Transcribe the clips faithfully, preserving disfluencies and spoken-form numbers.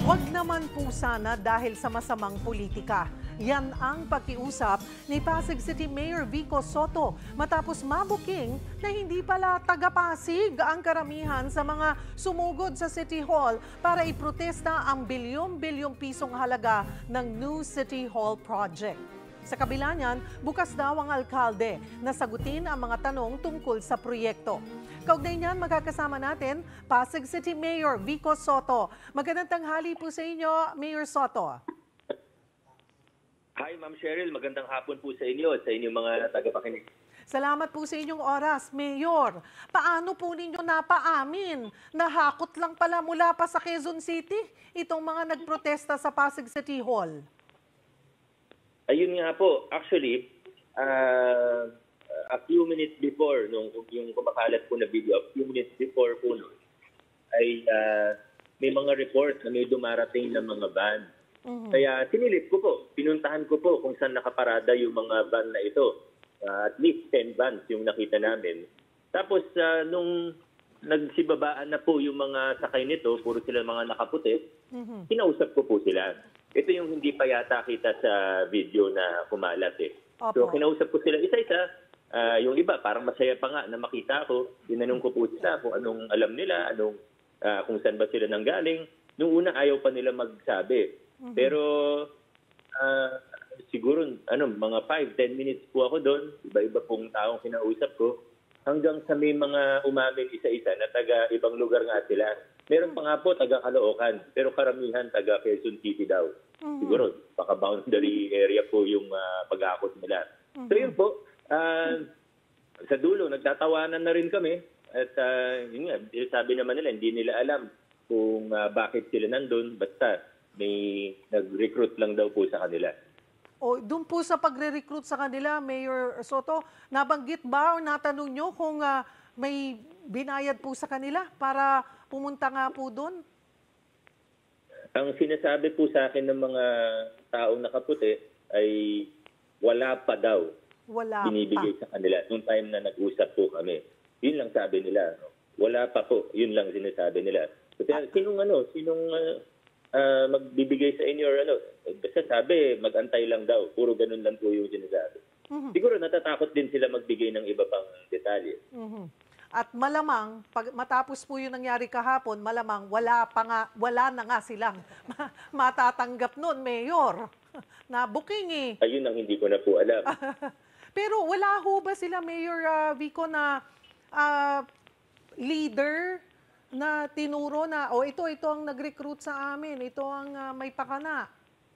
Huwag naman po sana dahil sa masamang politika. Yan ang pakiusap ni Pasig City Mayor Vico Sotto matapos mabuking na hindi pala taga-Pasig ang karamihan sa mga sumugod sa City Hall para iprotesta ang bilyong-bilyong pisong halaga ng New City Hall Project. Sa kabila niyan, bukas daw ang alkalde na sagutin ang mga tanong tungkol sa proyekto. Kaugnay niyan, magkakasama natin Pasig City Mayor Vico Sotto. Magandang tanghali po sa inyo, Mayor Sotto. Hi, Ma'am Cheryl. Magandang hapon po sa inyo at sa inyong mga tagapakinig. Salamat po sa inyong oras, Mayor. Paano po ninyo napaamin na hakot lang pala mula pa sa Quezon City itong mga nagprotesta sa Pasig City Hall? Ayun nga po. Actually, uh, a few minutes before, nung yung kumakalat po na video, a few minutes before po nun, ay uh, may mga report na may dumarating ng mga van. Mm-hmm. Kaya sinilip ko po, pinuntahan ko po kung saan nakaparada yung mga van na ito. Uh, at least ten vans yung nakita namin. Tapos uh, nung nagsibabaan na po yung mga sakay nito, puro sila mga nakaputi, mm-hmm. Kinausap ko po sila. Ito yung hindi pa yata kita sa video na kumalat eh. Opo. So kinausap ko sila isa-isa. Uh, yung iba parang masaya pa nga na makita ko. Tinanong ko po sila kung anong alam nila, anong, uh, kung saan ba sila nanggaling. Nung una ayaw pa nila magsabi. Mm-hmm. Pero uh, siguro ano, mga five to ten minutes po ako doon. Iba-iba pong taong kinausap ko. Hanggang sa may mga umamin isa-isa na taga ibang lugar nga sila. Meron pa nga po taga Caloocan, pero karamihan taga Quezon City daw. Mm-hmm. Siguro, baka boundary area po yung uh, pag-aakot nila. Mm-hmm. So yun po, uh, sa dulo, nagtatawanan na rin kami. At uh, yun nga, sabi naman nila, hindi nila alam kung uh, bakit sila nandun. Basta may nag-recruit lang daw po sa kanila. O, doon po sa pagre-recruit sa kanila, Mayor Sotto, nabanggit ba o natanong nyo kung uh, may binayad po sa kanila para pumunta nga po doon? Ang sinasabi po sa akin ng mga taong nakaputi ay wala pa daw wala binibigay pa. sa kanila nung time na nag-usap po kami. Yun lang sabi nila. Wala pa po. Yun lang sinasabi nila. So, ah. Sinong ano? Sinong uh, uh, magbibigay sa inyo or ano? Basta sabi, mag-antay lang daw. Puro ganun lang po yung sinasabi. Mm-hmm. Siguro natatakot din sila magbigay ng iba pang detalye. Mm-hmm. At malamang, pag matapos po yung nangyari kahapon, malamang wala, pa nga, wala na nga silang matatanggap noon, Mayor. Na booking eh. Ayun ang hindi ko na po alam. Pero wala ho ba sila, Mayor uh, Vico, na uh, leader na tinuro na, o oh, ito, ito ang nag-recruit sa amin, ito ang uh, may pakana?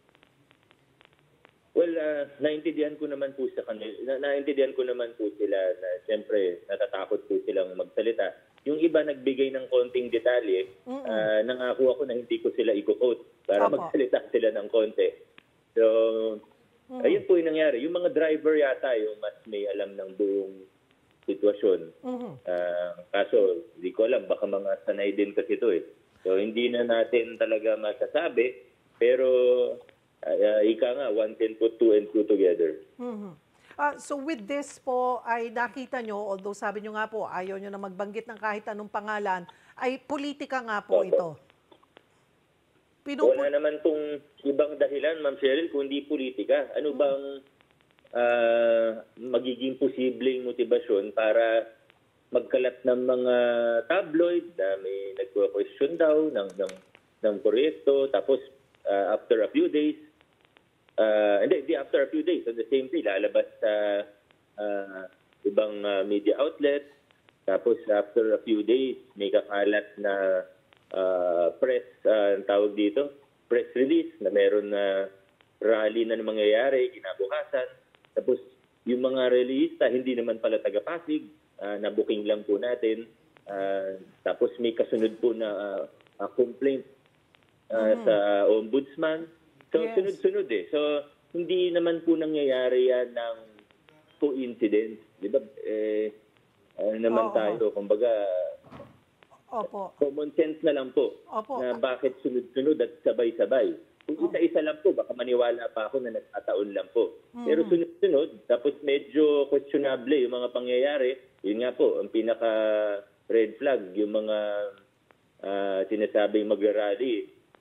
Well, uh, naintindihan ko naman po sa kanila, na, naintindihan ko naman po sila na siyempre natatakot po silang magsalita. Yung iba nagbigay ng konting detalye, uh, nangako ako na hindi ko sila i-quote para Opo. magsalita sila ng konti. So, mm-hmm. ayun po yung nangyari. Yung mga driver yata yung mas may alam ng buong sitwasyon. Mm-hmm. Uh, kaso, hindi ko alam, baka mga sanay din kasi ito eh. So, hindi na natin talaga masasabi, pero Uh, ika nga, one can put two and two together. Mm-hmm. uh, so with this po, ay nakita nyo, although sabi nyo nga po, ayaw nyo na magbanggit ng kahit anong pangalan, ay politika nga po Opo. ito. Pinupu- Wala naman itong ibang dahilan, Ma'am Cheryl, kundi politika. Ano bang uh, magiging posibleng motibasyon para magkalat ng mga tabloid na may nagko-question daw ng, ng, ng proyekto, tapos uh, after a few days, Uh, hindi, hindi, after a few days, on the same day, lalabas sa uh, ibang uh, media outlet. Tapos after a few days, may kakalat na uh, press, uh, tawag dito, press release na meron na rally na mangyayari, kinabukasan. Tapos yung mga releasista, hindi naman pala taga-Pasig, uh, na-booking lang po natin. Uh, tapos may kasunod po na uh, uh, complaint uh, mm-hmm. sa ombudsman. So, yes. sunod-sunod eh. So, hindi naman po nangyayari yan ng coincidence. Di ba? Eh, ano naman oh, tayo, oh. kumbaga, Opo. common sense na lang po. Opo. Na bakit sunod-sunod at sabay-sabay. Kung isa-isa lang po, baka maniwala pa ako na nagkataon lang po. Mm-hmm. Pero sunod-sunod, tapos medyo questionable yung mga pangyayari. Yun nga po, ang pinaka-red flag, yung mga uh, sinasabing magrarally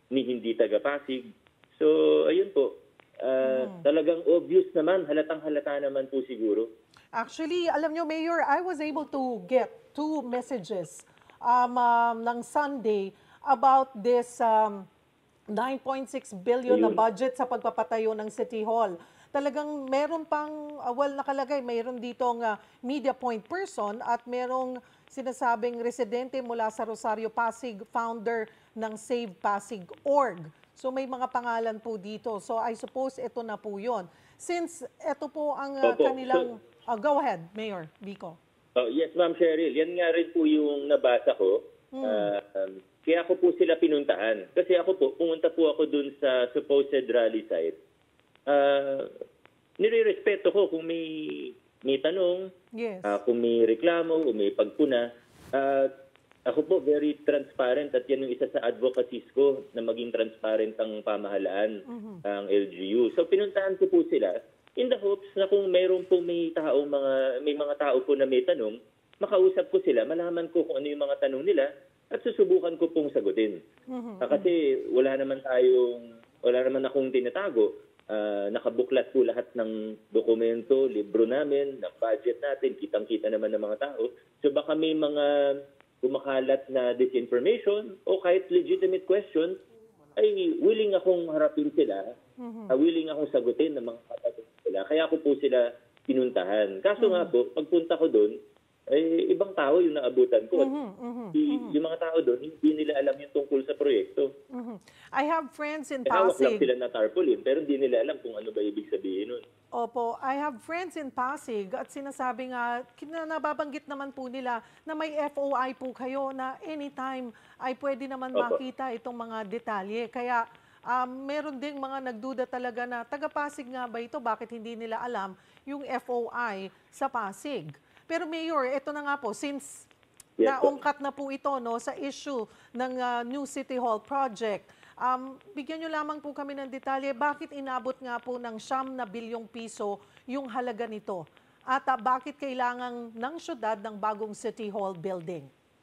ni hindi taga-Pasig. So, ayun po. Uh, Hmm. Talagang obvious naman, halatang halata naman po siguro. Actually, alam nyo, Mayor, I was able to get two messages um, um, ng Sunday about this um, nine point six billion na Ayun. budget sa pagpapatayo ng City Hall. Talagang meron pang, uh, well, nakalagay, mayroon ditong uh, media point person at merong sinasabing residente mula sa Rosario Pasig, founder ng Save Pasig org. So may mga pangalan po dito. So I suppose ito na po yun. Since ito po ang uh, Opo. kanilang... Uh, go ahead, Mayor Vico. Oh, yes, Ma'am Cheryl. Yan nga rin po yung nabasa ko. Hmm. Uh, um, kaya ako po sila pinuntahan. Kasi ako po, pumunta po ako dun sa supposed rally site. Uh, nire-respeto ko kung may, may tanong, Yes. uh, kung may reklamo, kung may pagpuna. Uh, ako po, very transparent at yan yung isa sa advocacies ko na maging transparent ang pamahalaan, Mhm. ang L G U. So pinuntahan ko po sila in the hopes na kung mayroon po may tao, mga, may mga tao po na may tanong, makausap ko sila, malaman ko kung ano yung mga tanong nila at susubukan ko pong sagutin. Mhm. Ah, kasi wala naman tayong, wala naman akong tinatago. Ah, nakabuklat po lahat ng dokumento, libro namin, ng budget natin, kitang-kita naman ng mga tao. So baka may mga kumakalat na disinformation o kahit legitimate questions, ay willing akong harapin sila, Mhm. ah, willing akong sagutin ng mga katanungan nila. Kaya ako po sila pinuntahan. Kaso nga po, pagpunta ko doon, ay ibang tao yung naabutan ko. At Mhm, mhm, di- mhm, yung mga tao doon, hindi nila alam yung tungkol sa proyekto. mhm. I have friends in Eh, hawak lang Pasig. sila na tarpaulin, pero hindi nila alam kung ano ba ibig sabihin nun. Opo, I have friends in Pasig at sinasabi nga, kina- nababanggit naman po nila na may F O I po kayo na anytime ay pwede naman Opo. makita itong mga detalye. Kaya um, meron ding mga nagduda talaga na taga-Pasig nga ba ito? Bakit hindi nila alam yung F O I sa Pasig? Pero Mayor, ito na nga po, since Yes, po. naungkat na po ito no, sa issue ng uh, New City Hall project, um, bigyan nyo lamang po kami ng detalye, bakit inabot nga po ng siyam na bilyong piso yung halaga nito? At uh, bakit kailangan ng syudad ng bagong City Hall building?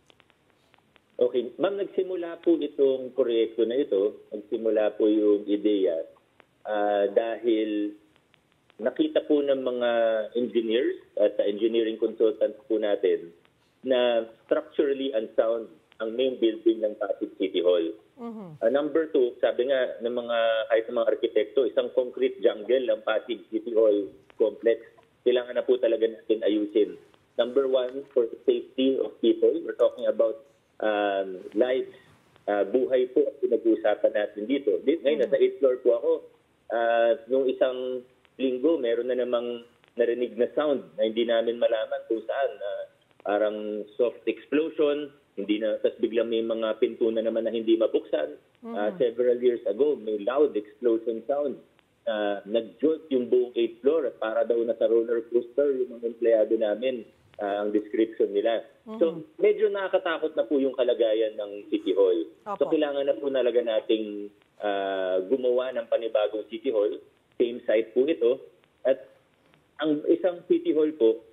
Okay. Ma'am, nagsimula po itong proyekto na ito, nagsimula po yung ideya ah, dahil nakita po ng mga engineers at uh, engineering consultants po natin na structurally unsound ang main building ng Pasig City Hall. Mhm. Uh, number two, sabi nga ng mga kahit ng mga arkitekto, isang concrete jungle ang Pasig City Hall complex. Kailangan na po talaga natin ayusin. Number one, for the safety of people. We're talking about um, lives, uh, buhay po ang pinag-uusapan natin dito. Di- Ngayon, nasa eighth floor po ako. Uh, nung isang linggo, meron na namang narinig na sound na hindi namin malaman kung saan. Uh, parang soft explosion, hindi na, tapos biglang may mga pinto na naman na hindi mabuksan. Uh, several years ago, may loud explosion sound. Uh, nag-jolt yung buong eighth floor at para daw na sa roller coaster yung mga empleyado namin, uh, ang description nila. So, medyo nakakatakot na po yung kalagayan ng City Hall. So, Opo. kailangan na po talaga nating uh, gumawa ng panibagong City Hall. Same site po ito. At ang isang City Hall po,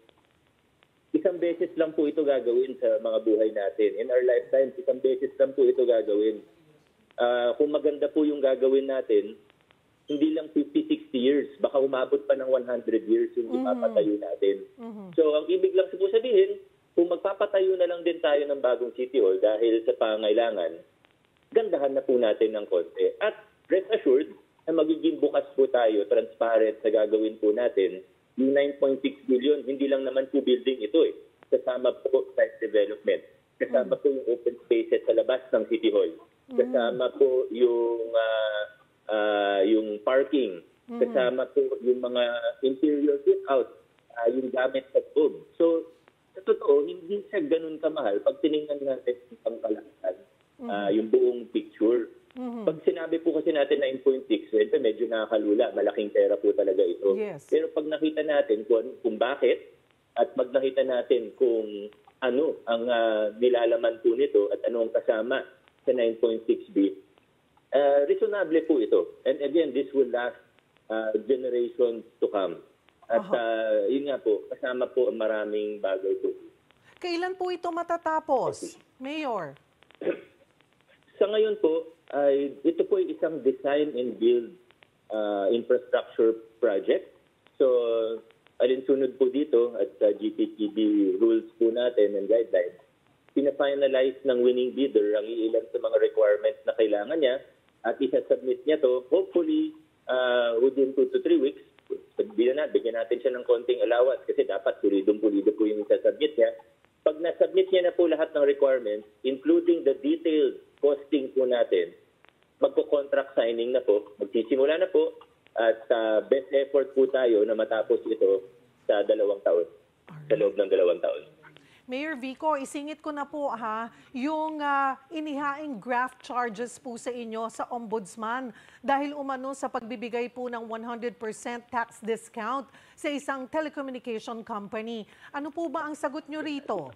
isang beses lang po ito gagawin sa mga buhay natin. In our lifetime, isang beses lang po ito gagawin. Ah, kung maganda po yung gagawin natin, hindi lang fifty, sixty years, baka umabot pa ng one hundred years yung ipapatayo natin. So, ang ibig lang po sabihin, kung magpapatayo na lang din tayo ng bagong City Hall dahil sa pangailangan, gandahan na po natin ng konti. At rest assured, na magiging bukas po tayo, transparent sa gagawin po natin. Yung nine point six billion, hindi lang naman po building ito eh. Kasama po site development. Kasama po yung open spaces sa labas ng City Hall. Kasama po yung ah, ah, yung parking. Kasama po yung mga interior fit-out, ah, yung gamit sa loob. So, sa totoo, hindi siya ganun kamahal pag tinignan natin ang kalakasan, ah, yung buong picture. Pag sinabi po kasi natin nine point six, syempre medyo nakakalula. Malaking pera po talaga ito. Yes. Pero pag nakita natin kung, kung bakit at pag nakita natin kung ano ang ah, nilalaman po nito at ano ang kasama sa nine point six B, uh, reasonable po ito. And again, this will last uh, generations to come. At uh, yun nga po, kasama po ang maraming bagay po. Kailan po ito matatapos, Mayor? Sa ngayon po, ay ito po ay isang design and build uh, infrastructure project. So, alinsunod po dito at sa G P T D rules po natin and guidelines, pina-finalize ng winning bidder ang iilan sa mga requirements na kailangan niya at isa-submit niya to hopefully uh, within two to three weeks. Sabihin na, bigyan natin siya ng konting allowance kasi dapat pulidong-pulido po yung isa-submit niya. Pag na-submit niya na po lahat ng requirements, including the detailed costing po natin, magko-contract signing na po, magsisimula na po at uh, best effort po tayo na matapos ito sa dalawang taon, sa loob ng dalawang taon. Mayor Vico, isingit ko na po ha, yung uh, inihaing graft charges po sa inyo sa Ombudsman dahil umano sa pagbibigay po ng one hundred percent tax discount sa isang telecommunication company. Ano po ba ang sagot nyo rito?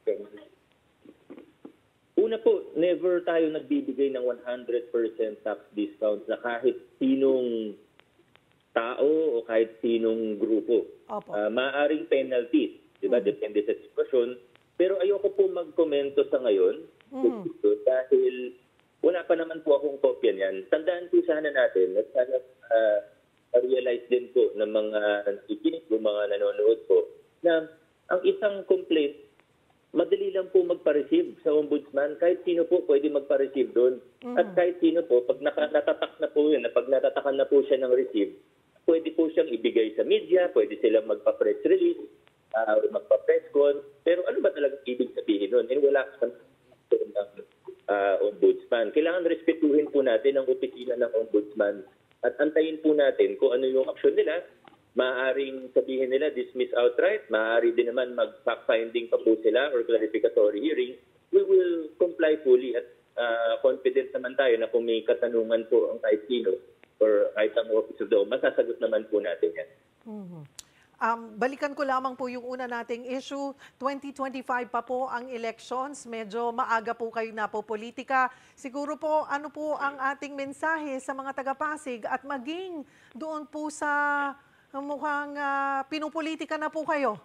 Una po, never tayo nagbibigay ng one hundred percent tax discount na kahit sinong tao o kahit sinong grupo. Opo. Uh, maaaring penalties. Diba? Mm-hmm. Depende sa sitwasyon. Pero ayoko po magkomento sa ngayon mm-hmm. dito dahil wala pa naman po akong kopya niyan. Tandaan po sana natin at sana uh, realize din po ng mga nakikinig o mga nanonood po na ang isang complaint, madali lang po magpa-receive sa ombudsman. Kahit sino po pwede magpa-receive doon. Mm-hmm. At kahit sino po, pag naka, natatak na po yun, pag natatakan na po siya ng receive, pwede po siyang ibigay sa media, pwede silang magpa-press release, Uh, magpa-presscon, pero ano ba talaga ibig sabihin nun? Eh, wala kang ng uh, ombudsman. Kailangan respetuhin po natin ang opisina ng ombudsman at antayin po natin kung ano yung aksyon nila. Maaaring sabihin nila dismiss outright, maaari din naman mag-fact-finding pa po sila or clarificatory hearing. We will comply fully at uh, confident naman tayo na kung may katanungan po ang kahit sino or kahit ang Office of the Ombudsman, masasagot naman po natin yan. Mm-hmm. Um, balikan ko lamang po yung una nating issue. twenty twenty-five pa po ang elections. Medyo maaga po kayo na po politika. Siguro po, ano po ang ating mensahe sa mga taga-Pasig at maging doon po sa mukhang uh, pinupolitika na po kayo?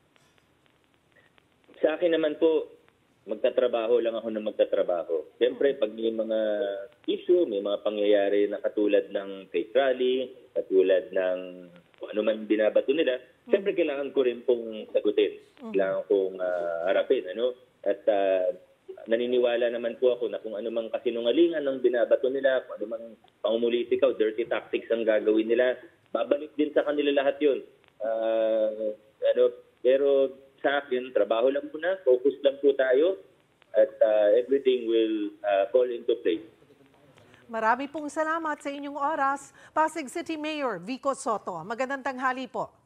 Sa akin naman po, magtatrabaho lang ako na magtatrabaho. Siyempre, pag may mga issue, may mga pangyayari na katulad ng face rally, katulad ng kung ano man binabato nila, mm-hmm. siyempre kailangan ko rin pong sagutin. Mm-hmm. Kailangan kong uh, harapin. Ano? At uh, naniniwala naman po ako na kung ano mang kasinungalingan ng binabato nila, kung ano mang pangumulitika o dirty tactics ang gagawin nila, babalik din sa kanila lahat yun. Uh, ano, pero sa akin, trabaho lang muna, focus lang po tayo, at uh, everything will uh, fall into place. Marami pong salamat sa inyong oras. Pasig City Mayor Vico Sotto. Magandang tanghali po.